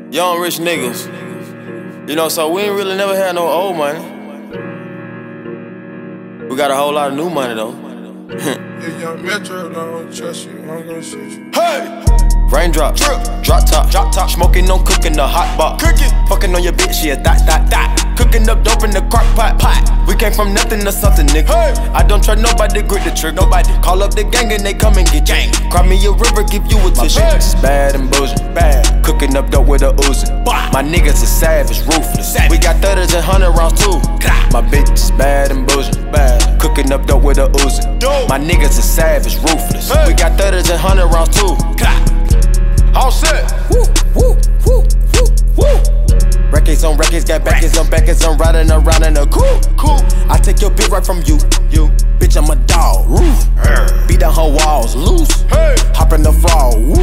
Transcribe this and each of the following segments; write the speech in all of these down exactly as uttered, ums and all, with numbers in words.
young rich niggas. You know, so we ain't really never had no old money. We got a whole lot of new money though. If young Metro don't trust you, I'm gonna shoot you. Hey! Raindrop, drip, drop top, drop top, smoking, no cooking, the hot pot, cooking, fucking on your bitch, yeah, that, that, that, cooking up dope in the crock pot, pot. We came from nothing to something, nigga. Hey. I don't trust nobody, grip the trick, nobody. Call up the gang and they come and get gang. Cry me a river, give you a tissue. My bitch is bad and Boujee, bad, cooking up dope with a Uzi. My niggas is savage, ruthless. Savage. We got thirties and hundred rounds too. My bitch is bad and Boujee, bad, cooking up dope with a Uzi. My niggas is savage, ruthless. Hey. We got thirties and hundred rounds too. All set. Woo, woo, woo, woo, woo. Records on records, got backers on backers. I'm riding around in a cool, cool. I take your bitch right from you, you. Bitch, I'm a dog. Woo. Beat down her walls, loose. Hey. Hop in the fall. Woo.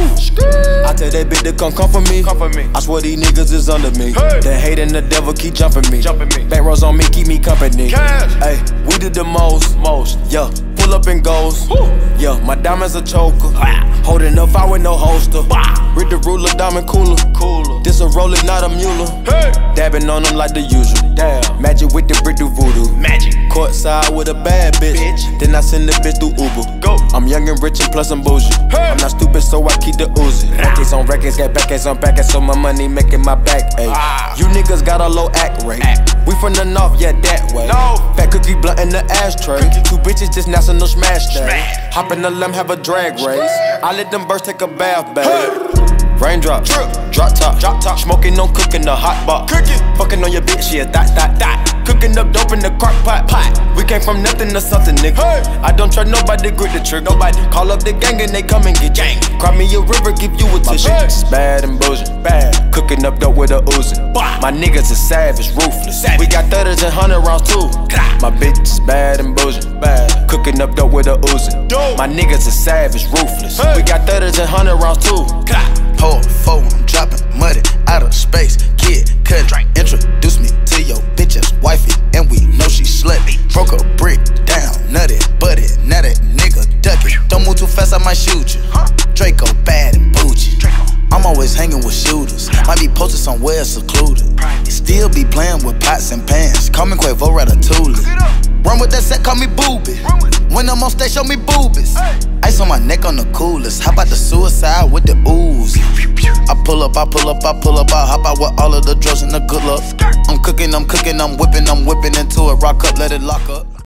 I tell that bitch to come come for me. Come for me. I swear these niggas is under me. Hey. The hate and the devil keep jumping me. Jumping me. Back rows on me, keep me company. Hey, we did the most, most. Yeah. Pull up and goes. Woo. Yeah, my diamonds a choker. Ah. Holding up, I with no holster. Bah. Read the ruler, diamond cooler. Cooler. This a roller, not a mule. Hey. Dabbing on them like the usual. Damn. Magic with the brick do voodoo. Magic. Courtside with a bad bitch. bitch. Then I send the bitch through Uber. Go. I'm young and rich and plus I'm bougie. Hey. I'm not stupid, so I keep the Uzi. Records on records, got backers on backers, so my money making my back ache. Ah. You niggas got a low act rate. Act. We from the north, yeah, that way. No. Fat cookie blunt in the ashtray. Cookie. Two bitches just national smash that. Hop in the limb, have a drag race. I let them birds take a bath, babe. Hey. Raindrop, drip, drop top, drop top, smoking, no cooking, the hot pot, cooking, fucking on your bitch, yeah, that, that, that, cooking up dope in the crock pot, pot. We came from nothing to something, nigga. Hey. I don't trust nobody, grip the trick, nobody. Call up the gang and they come and get gang. Cry me a river, give you a tissue. My bitch is bad and Boujee, bad, cooking up dope with a Uzi. My niggas is savage, ruthless. Savage. We got thirties and hundred rounds too. My bitch is bad and Boujee, bad, cooking up dope with a Uzi. My niggas is savage, ruthless. Hey. We got thirties and hundred rounds too. Hold four, I'm dropping muddy out of space. Kid, cut, introduce me to your bitch's wifey, and we know she slutty. Broke a brick down, nutty, butty, now that nigga duck it. Don't move too fast, I might shoot you. Draco bad and Boujee. I'm always hanging with shooters. Might be posted somewhere secluded. Still be playing with pots and pans. Call me Quavo Ratatouille. Run with that set, call me Boobie. When I'm on stage, show me boobies. Ice on my neck on the coolest. How about the suicide with the ooze? I pull up, I pull up, I pull up, I hop out with all of the drugs and the good luck. I'm cooking, I'm cooking, I'm whipping, I'm whipping into it. Rock up, let it lock up.